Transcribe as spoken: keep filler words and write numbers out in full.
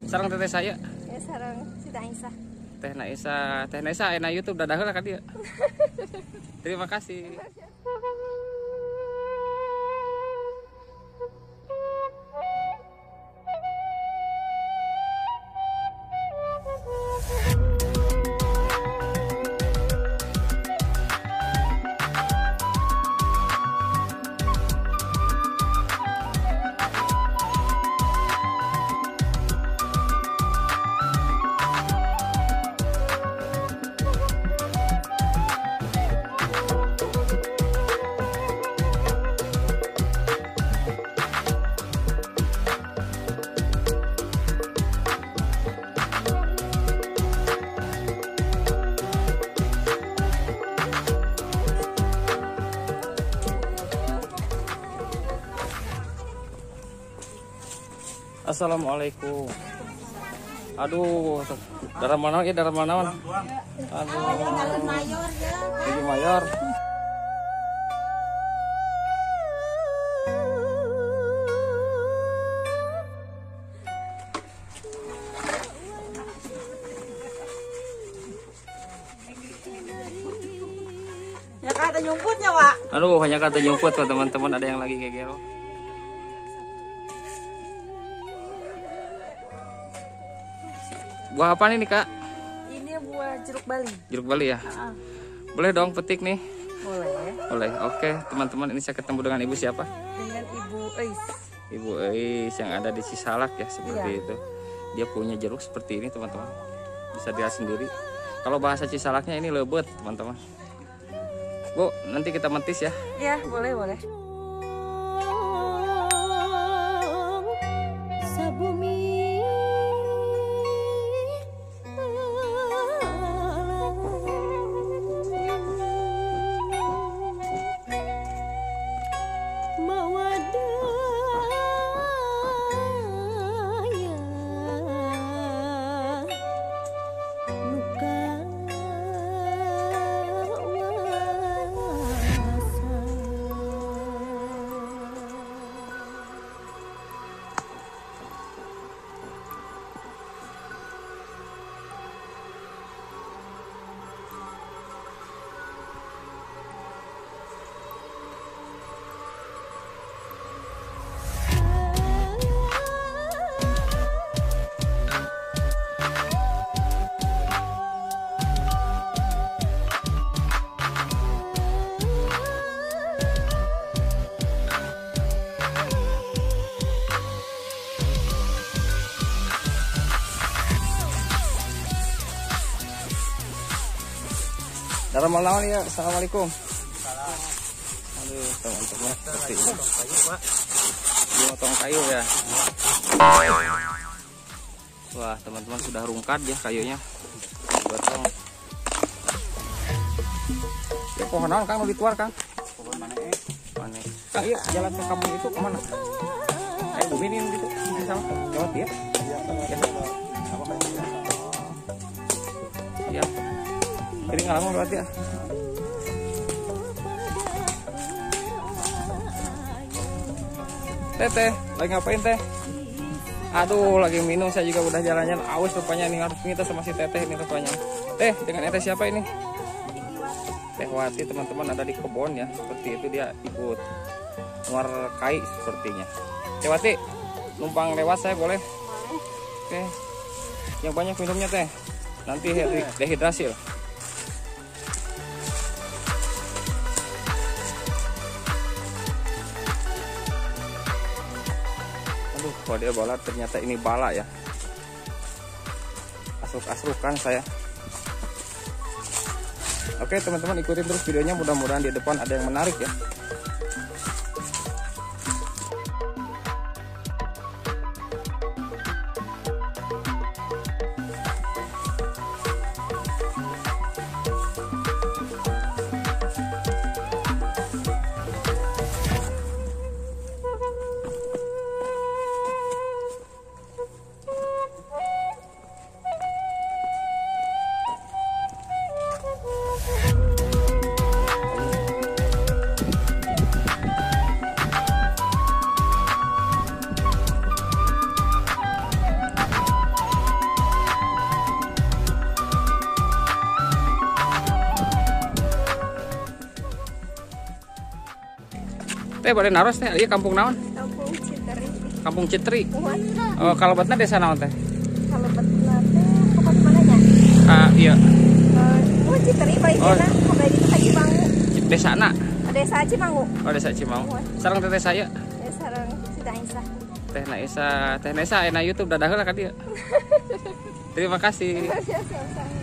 Sarang teteh saya. Ya sarang si Naisa. Teh Naisa, Teh Naisa aya na YouTube dadah heula ka dieu. Terima kasih. Assalamualaikum. Aduh, darah mana ya, darah mana? Aduh, mayor ya. Mayor. Ya kata nyumputnya, Pak. Aduh, hanya kata nyumput teman-teman, ada yang lagi gegero. Buah apa nih Kak? Ini buah jeruk Bali. Jeruk Bali ya? Uh-uh. Boleh dong petik nih? Boleh. Boleh. Oke, teman-teman, ini saya ketemu dengan ibu siapa? Dengan Ibu Eis. Ibu Eis yang ada di Cisalak ya, seperti iya. itu. Dia punya jeruk seperti ini, teman-teman. Bisa dilihat sendiri. Kalau bahasa Cisalaknya ini lebet, teman-teman. Bu, nanti kita mentis ya? Iya, boleh, boleh. Sabumi Darah malawan ya. Assalamualaikum. Aduh, teman-teman, seperti ini. Dia motong kayu ya. Wah, teman-teman, sudah rungkat ya kayunya. Potong. Ya pohon naon Kang, nu dituar Kang? Pohon mana eh? Mana? Kang, iya jalan ke kampung itu kemana? Kayak bumi ini gitu. Misalnya lewat ya. Ya. Ya. Ini ngalamun berarti ya. Teh, teh, lagi ngapain teh? Aduh, lagi minum. Saya juga udah jalan-jalan aus rupanya nih, harus minta sama si teteh ini rupanya. Teh, dengan ente siapa ini? Teh Wati, teman-teman, ada di kebun ya. Seperti itu dia ikut luar kai sepertinya. Teh Wati, numpang lewat saya boleh? Oke. Yang banyak minumnya teh. Nanti dehidrasi loh. Kalau dia bala, ternyata ini bala ya. Asruk-asrukan saya. Oke teman-teman, ikutin terus videonya, mudah-mudahan di depan ada yang menarik ya. Teh boleh naros teh, ieu kampung naon? Kampung Citeri. Kampung Citri. Muat. Oh, kalebetna desa naon teh? Kalau betul teh tempat mananya? Ah, iya. Eh, oh Citeri paling Oh. enak. Kalau di Desa Cimangu. Desana. Desa Cimangu. Oh, desa Cimaung. Sareng teteh saya. Ya sareng Sita Aisyah. Teh Naisa, Teh Naisa aya na YouTube dadah heula ka dieu. Terima kasih. Ya, sama-sama.